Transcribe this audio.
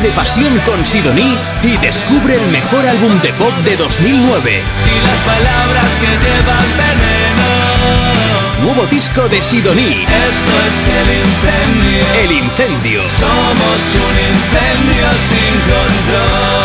de pasión con Sidoní y descubre el mejor álbum de pop de 2009. Y las palabras que llevan veneno. Nuevo disco de Sidoní. Esto es el incendio. El incendio. Somos un incendio sin control.